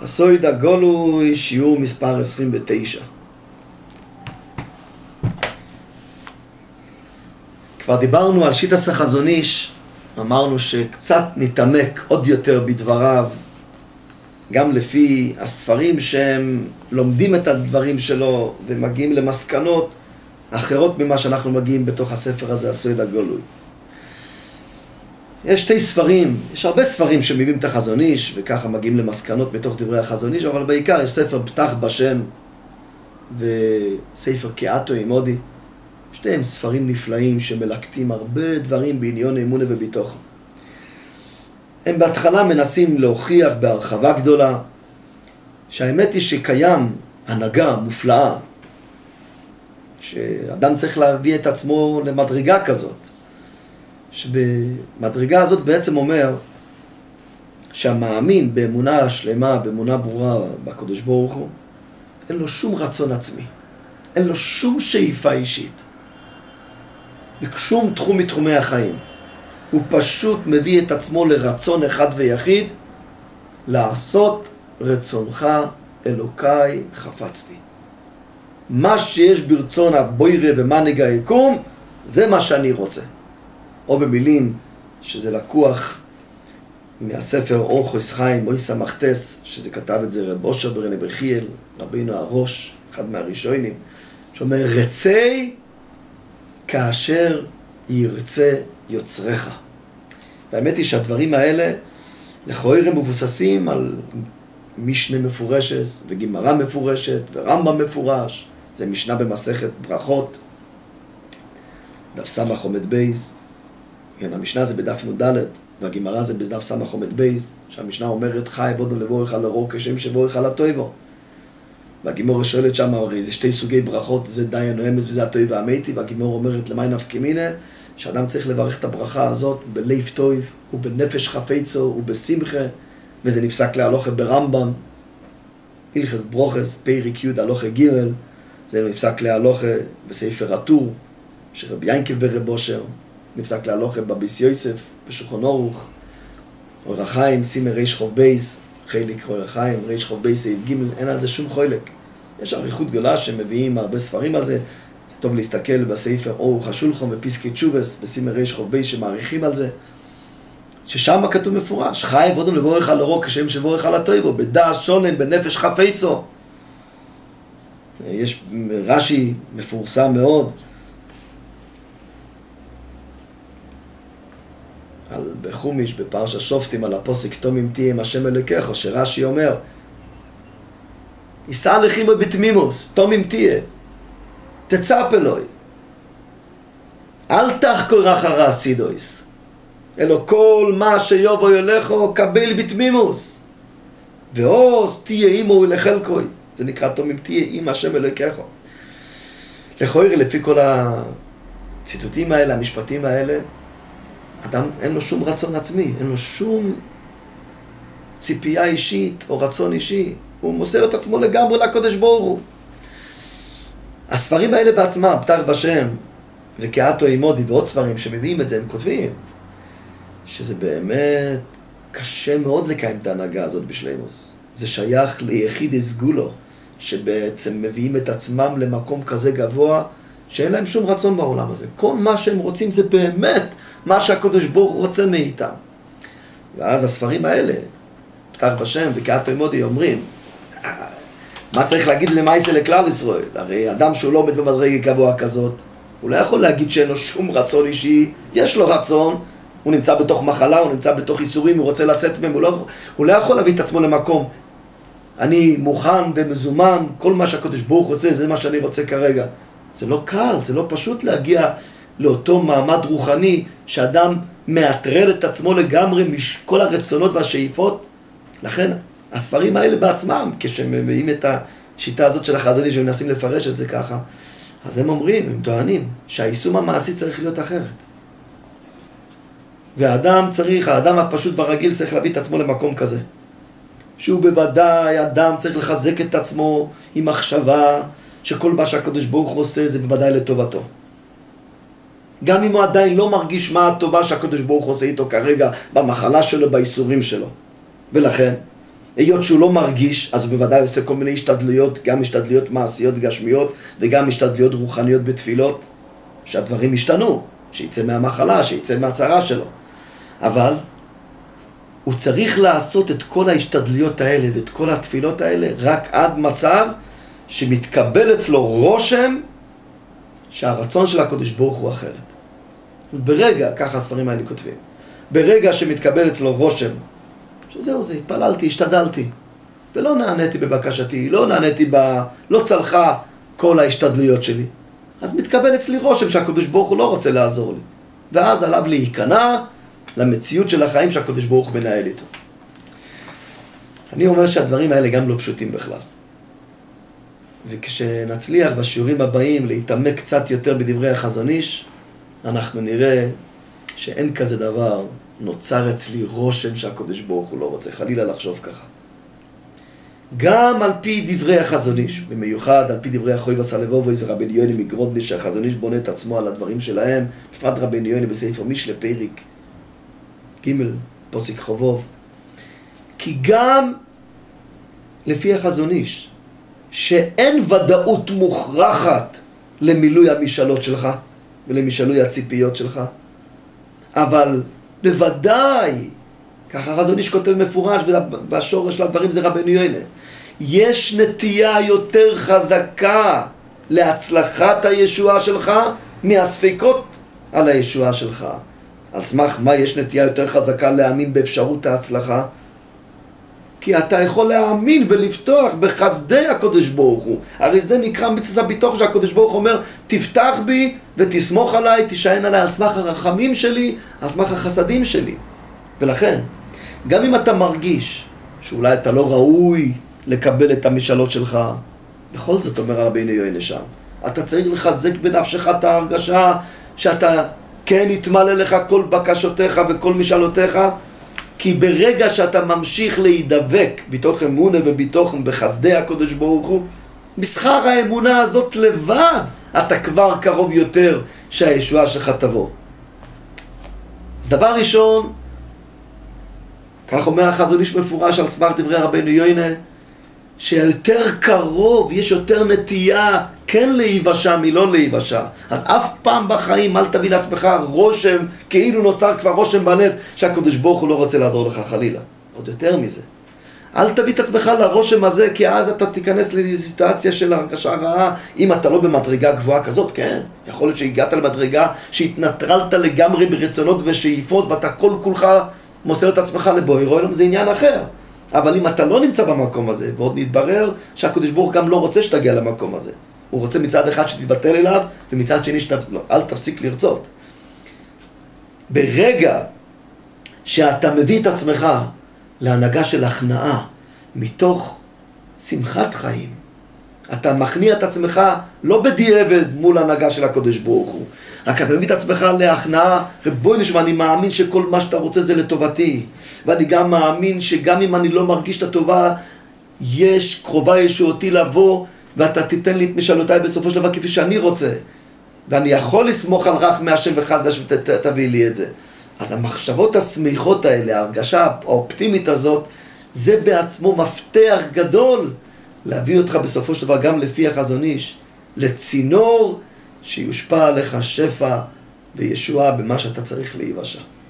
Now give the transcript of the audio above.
הסוד הגולוי, שיעור מספר 29. כבר דיברנו על שיטת החזון איש, אמרנו שקצת נתעמק עוד יותר בדבריו, גם לפי הספרים שהם לומדים את הדברים שלו ומגיעים למסקנות אחרות ממה שאנחנו מגיעים בתוך הספר הזה, הסוד הגולוי. יש שתי ספרים, יש הרבה ספרים שמביאים את החזון איש וככה מגיעים למסקנות בתוך דברי החזון איש, אבל בעיקר יש ספר פתח בשם וספר כאתו עימודי. שתיהם ספרים נפלאים שמלקטים הרבה דברים בעניון אמונה וביטוחו. הם בהתחלה מנסים להוכיח בהרחבה גדולה שהאמת היא שקיים הנהגה מופלאה, שאדם צריך להביא את עצמו למדרגה כזאת, שבמדרגה הזאת בעצם אומר שהמאמין באמונה שלמה, באמונה ברורה בקדוש ברוך הוא, אין לו שום רצון עצמי, אין לו שום שאיפה אישית, בשום תחום מתחומי החיים. הוא פשוט מביא את עצמו לרצון אחד ויחיד, לעשות רצונך אלוקיי חפצתי. מה שיש ברצון הבוירה ומנהיג היקום, זה מה שאני רוצה. או במילים שזה לקוח מהספר אורחוס חיים, אוי סמכתס, שזה כתב את זה רב אושר ברנה בחיאל, רבינו הראש, אחד מהראשונים, שאומר רצי כאשר ירצה יוצרך. והאמת היא שהדברים האלה לכאורה מבוססים על משנה מפורשת וגמרא מפורשת ורמב"ם מפורש. זה משנה במסכת ברכות, דף סמך עומד בייס. כן, המשנה זה בדף נ"ד והגמרא זה בדף סמך עומד בייס, שהמשנה אומרת חי עבודנו לבורך על הרור כשם שבורך על הטויבו. והגימור שואלת שם, הרי זה שתי סוגי ברכות, זה די הנואמס וזה הטוי והמתי, והגימור אומרת למי נפקא מינה, שאדם צריך לברך את הברכה הזאת בלב טוב ובנפש חפצו ובשמחה, וזה נפסק להלוכה ברמב"ם, הלכס ברוכס, פרק י' הלוכה ג', זה נפסק להלוכה בספר הטור, שרבי ינקב ברב אושר, נפסק להלוכה בביס יוסף, בשולחן ערוך, אור החיים, סימא ריש חוב בייס, חלק אור החיים, ריש חוב בייס סעיף ג', אין על זה שום חולק. יש אריכות גדולה שמביאים הרבה ספרים על זה, טוב להסתכל בספר אורוך השולחן בפסקי תשובס, בסימא ריש חוב בייס שמעריכים על זה, ששם כתוב מפורש, חי עבודנו לבורך על הרור כשם שבורך על הטויבו, בדעת שולם, בנפש חפצו. יש רש"י מפורסם מאוד, בחומיש, בפרשת שופטים, על הפוסק תומם תהיה השם אלוקיך, שרש"י אומר, יישא לכימו בתמימוס, תומם תהיה, תצפ אלוהי, אל תחקור אחר הסידויס, אלו כל מה שיובו ילכו, קבל בתמימוס, ועוז תהיה אימו ולחלקוי, זה נקרא תומם תהיה עם השם אלוקיך. לכאורה, לפי כל הציטוטים האלה, המשפטים האלה, אדם אין לו שום רצון עצמי, אין לו שום ציפייה אישית או רצון אישי, הוא מוסר את עצמו לגמרי לקדוש ברוך הוא. הספרים האלה בעצמם, פתח בשם וכאתו עימודי ועוד ספרים שמביאים את זה, הם כותבים שזה באמת קשה מאוד לקיים את ההנהגה הזאת בשלימוס. זה שייך ליחיד סגולו, שבעצם מביאים את עצמם למקום כזה גבוה, שאין להם שום רצון בעולם הזה. כל מה שהם רוצים זה באמת מה שהקדוש ברוך הוא רוצה מאיתם. ואז הספרים האלה, פתח בשם וכאתו עימודי, אומרים, מה צריך להגיד למעשה לכלל ישראל? הרי אדם שהוא לא עומד במדרגה גבוה כזאת, הוא לא יכול להגיד שאין לו שום רצון אישי, יש לו רצון, הוא נמצא בתוך מחלה, הוא נמצא בתוך איסורים, הוא רוצה לצאת מהם, הוא לא יכול להביא את עצמו למקום. אני מוכן ומזומן, כל מה שהקדוש ברוך הוא רוצה, זה מה שאני רוצה כרגע. זה לא קל, זה לא פשוט להגיע לאותו מעמד רוחני, שאדם מאטרל את עצמו לגמרי מכל הרצונות והשאיפות. לכן, הספרים האלה בעצמם, כשהם מביאים את השיטה הזאת של החזון איש ומנסים לפרש את זה ככה, אז הם אומרים, הם טוענים, שהיישום המעשי צריך להיות אחרת. והאדם צריך, האדם הפשוט והרגיל צריך להביא את עצמו למקום כזה. שהוא בוודאי, אדם צריך לחזק את עצמו עם מחשבה, שכל מה שהקדוש ברוך הוא עושה זה בוודאי לטובתו. גם אם הוא עדיין לא מרגיש מה הטובה שהקדוש ברוך הוא עושה איתו כרגע, במחלה שלו, באיסורים שלו. ולכן, היות שהוא לא מרגיש, אז הוא בוודאי עושה כל מיני השתדלויות, גם השתדלויות מעשיות גשמיות, וגם השתדלויות רוחניות בתפילות, שהדברים ישתנו, שיצא מהמחלה, שיצא מהצרה שלו. אבל הוא צריך לעשות את כל ההשתדלויות האלה ואת כל התפילות האלה רק עד מצב שמתקבל אצלו רושם שהרצון של הקדוש ברוך הוא אחרת. ברגע, ככה הספרים האלה כותבים, ברגע שמתקבל אצלו רושם שזהו זה, התפללתי, השתדלתי ולא נעניתי בבקשתי, לא צלחה כל ההשתדלויות שלי, אז מתקבל אצלי רושם שהקדוש ברוך הוא לא רוצה לעזור לי, ואז עליו להיכנע למציאות של החיים שהקדוש ברוך הוא מנהל איתו. אני אומר שהדברים האלה גם לא פשוטים בכלל, וכשנצליח בשיעורים הבאים להתעמק קצת יותר בדברי החזון איש, אנחנו נראה שאין כזה דבר, נוצר אצלי רושם שהקדוש ברוך הוא לא רוצה, חלילה לחשוב ככה. גם על פי דברי החזון איש, במיוחד על פי דברי החויבס הלבובויס ורבן יוני מגרודני, שהחזון איש בונה את עצמו על הדברים שלהם, בפרט רבן יוני בספר משלי פרק ג' פוסק חובוב. כי גם לפי החזון איש, שאין ודאות מוכרחת למילוי המשאלות שלך ולמשלוי הציפיות שלך, אבל בוודאי, ככה החזון איש כותב מפורש, ובשורש של הדברים זה רבן יוני, יש נטייה יותר חזקה להצלחת הישועה שלך מהספקות על הישועה שלך. על סמך מה יש נטייה יותר חזקה להאמין באפשרות ההצלחה? כי אתה יכול להאמין ולפתוח בחסדי הקדוש ברוך הוא. הרי זה נקרא מצווה ביטוח, שהקדוש ברוך הוא אומר, תפתח בי ותסמוך עליי, תישען עליי על סמך הרחמים שלי, על סמך החסדים שלי. ולכן, גם אם אתה מרגיש שאולי אתה לא ראוי לקבל את המשאלות שלך, בכל זאת אומר רבנו יוני שם, אתה צריך לחזק בנפשך את ההרגשה שאתה כן יתמלא לך כל בקשותיך וכל משאלותיך, כי ברגע שאתה ממשיך להידבק בתוך אמונה ובתוך בחסדי הקדוש ברוך הוא, בשכר האמונה הזאת לבד אתה כבר קרוב יותר שהישועה שלך תבוא. אז דבר ראשון, כך אומר החזון איש מפורש על סמך דברי רבנו יוני, שיותר קרוב, יש יותר נטייה כן להיוושע מלא להיוושע. אז אף פעם בחיים אל תביא לעצמך רושם, כאילו נוצר כבר רושם בלב שהקדוש ברוך הוא לא רוצה לעזור לך חלילה. עוד יותר מזה, אל תביא את עצמך לרושם הזה, כי אז אתה תיכנס לסיטואציה של הרגשה רעה. אם אתה לא במדרגה גבוהה כזאת, כן, יכול להיות שהגעת למדרגה שהתנטרלת לגמרי ברצונות ושאיפות ואתה כל כולך מוסר את עצמך לבורא עולם, זה עניין אחר. אבל אם אתה לא נמצא במקום הזה, ועוד נתברר שהקדוש ברוך גם לא רוצה שתגיע למקום הזה, הוא רוצה מצד אחד שתתבטל אליו, ומצד שני אל תפסיק לרצות. ברגע שאתה מביא את עצמך להנהגה של הכנעה, מתוך שמחת חיים, אתה מכניע את עצמך לא בדיעבד מול הנהגה של הקדוש ברוך הוא, רק אתה מביא את עצמך להכנעה. בואי נשמע, אני מאמין שכל מה שאתה רוצה זה לטובתי, ואני גם מאמין שגם אם אני לא מרגיש את הטובה, יש קרובה ישועתי לבוא, ואתה תיתן לי את משאלותיי בסופו של דבר כפי שאני רוצה, ואני יכול לסמוך על רחמי השם וחסדו שתביא לי את זה. אז המחשבות השמיכות האלה, ההרגשה האופטימית הזאת, זה בעצמו מפתח גדול להביא אותך בסופו של דבר גם לפי החזון איש לצינור שיושפע עליך שפע וישועה במה שאתה צריך להיוושע.